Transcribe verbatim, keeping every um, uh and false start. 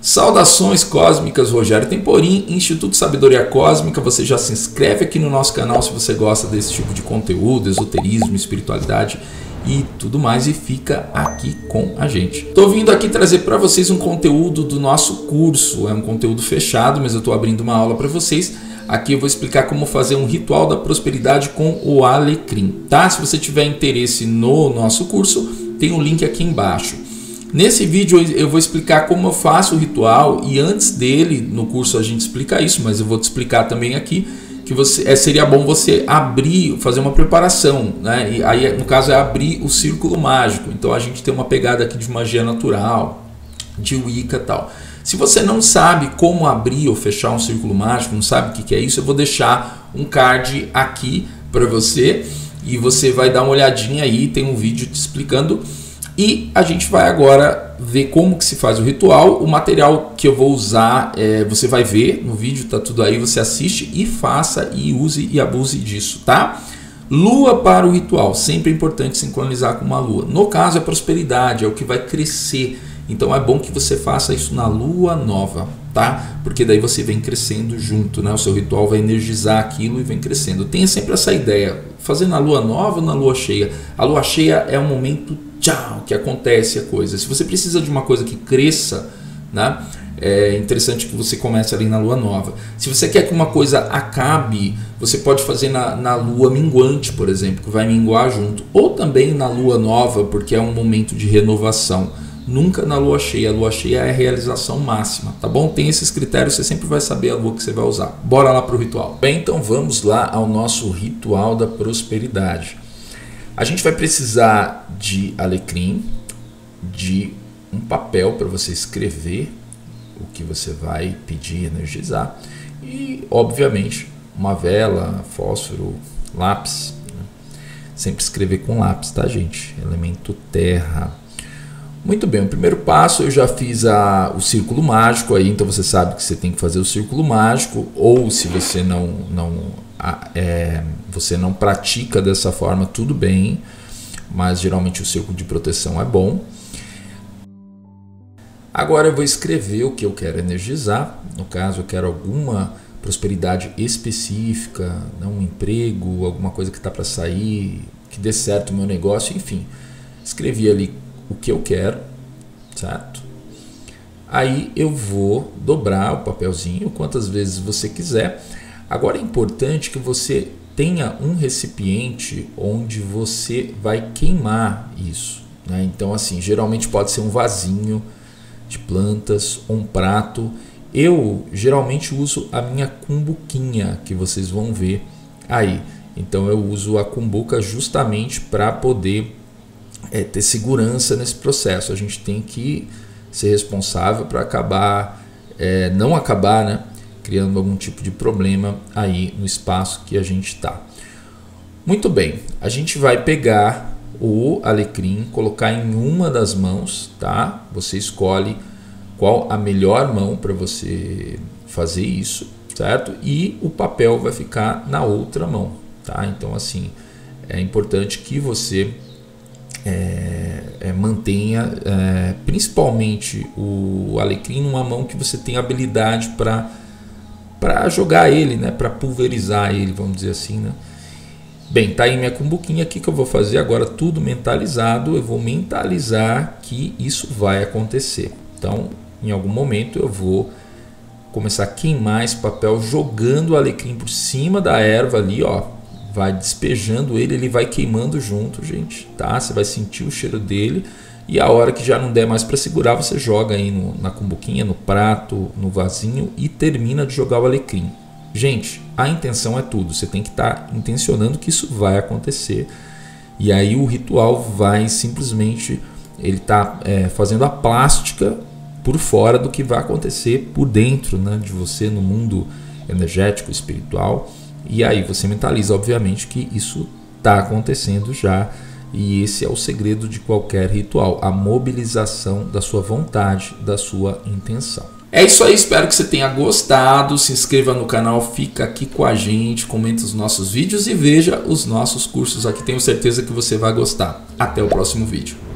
Saudações cósmicas, Rogério Temporim, Instituto Sabedoria Cósmica. Você já se inscreve aqui no nosso canal se você gosta desse tipo de conteúdo, esoterismo, espiritualidade e tudo mais, e fica aqui com a gente. Tô vindo aqui trazer para vocês um conteúdo do nosso curso. É um conteúdo fechado, mas eu tô abrindo uma aula para vocês. Aqui eu vou explicar como fazer um ritual da prosperidade com o alecrim, tá? Se você tiver interesse no nosso curso, tem um link aqui embaixo. Nesse vídeo eu vou explicar como eu faço o ritual, e antes dele, no curso a gente explica isso, mas eu vou te explicar também aqui que você, é, seria bom você abrir, fazer uma preparação, né? E aí, no caso, é abrir o círculo mágico. Então a gente tem uma pegada aqui de magia natural, de Wicca e tal. Se você não sabe como abrir ou fechar um círculo mágico, não sabe o que, que é isso, eu vou deixar um card aqui para você e você vai dar uma olhadinha aí, tem um vídeo te explicando. E a gente vai agora ver como que se faz o ritual. O material que eu vou usar, é, você vai ver no vídeo, tá tudo aí, você assiste e faça e use e abuse disso, tá? Lua para o ritual, sempre é importante sincronizar com uma lua. No caso é prosperidade, é o que vai crescer. Então é bom que você faça isso na lua nova, tá? Porque daí você vem crescendo junto, né? O seu ritual vai energizar aquilo e vem crescendo. Tenha sempre essa ideia, fazer na lua nova ou na lua cheia. A lua cheia é um momento tchau, que acontece a coisa. Se você precisa de uma coisa que cresça, né, é interessante que você comece ali na lua nova. Se você quer que uma coisa acabe, você pode fazer na, na lua minguante, por exemplo, que vai minguar junto. Ou também na lua nova, porque é um momento de renovação. Nunca na lua cheia. A lua cheia é a realização máxima, tá bom? Tem esses critérios, você sempre vai saber a lua que você vai usar. Bora lá para o ritual. Bem, então vamos lá ao nosso ritual da prosperidade. A gente vai precisar de alecrim, de um papel para você escrever o que você vai pedir, energizar, e obviamente uma vela, fósforo, lápis, né? Sempre escrever com lápis, tá, gente? Elemento terra. Muito bem, o primeiro passo eu já fiz a, o círculo mágico aí, então você sabe que você tem que fazer o círculo mágico, ou se você não, não, é, você não pratica dessa forma, tudo bem, mas geralmente o círculo de proteção é bom. Agora eu vou escrever o que eu quero energizar, no caso eu quero alguma prosperidade específica, né, um emprego, alguma coisa que está para sair, que dê certo o meu negócio, enfim, escrevi ali o que eu quero, certo? Aí eu vou dobrar o papelzinho quantas vezes você quiser. Agora é importante que você tenha um recipiente onde você vai queimar isso, né? Então assim, geralmente pode ser um vasinho de plantas ou um prato. Eu geralmente uso a minha cumbuquinha, que vocês vão ver aí. Então eu uso a cumbuca justamente para poder É, ter segurança nesse processo. A gente tem que ser responsável para acabar, é, não acabar, né, criando algum tipo de problema aí no espaço que a gente está. Muito bem, a gente vai pegar o alecrim, colocar em uma das mãos, tá? Você escolhe qual a melhor mão para você fazer isso, certo? E o papel vai ficar na outra mão, tá? Então assim, é importante que você É, é, mantenha é, principalmente o alecrim numa mão que você tem habilidade para para jogar ele, né, para pulverizar ele, vamos dizer assim, né? Bem, tá aí minha cumbuquinha aqui que eu vou fazer agora, tudo mentalizado. Eu vou mentalizar que isso vai acontecer. Então, em algum momento eu vou começar a queimar esse papel jogando o alecrim por cima da erva ali, ó. Vai despejando ele, ele vai queimando junto, gente, tá? Você vai sentir o cheiro dele, e a hora que já não der mais para segurar, você joga aí no, na cumbuquinha, no prato, no vasinho, e termina de jogar o alecrim. Gente, a intenção é tudo, você tem que estar tá intencionando que isso vai acontecer, e aí o ritual vai simplesmente, ele tá é, fazendo a plástica por fora do que vai acontecer por dentro, né, de você no mundo energético, espiritual. E aí você mentaliza, obviamente, que isso está acontecendo já. E esse é o segredo de qualquer ritual, a mobilização da sua vontade, da sua intenção. É isso aí, espero que você tenha gostado. Se inscreva no canal, fica aqui com a gente, comenta os nossos vídeos e veja os nossos cursos aqui. Tenho certeza que você vai gostar. Até o próximo vídeo.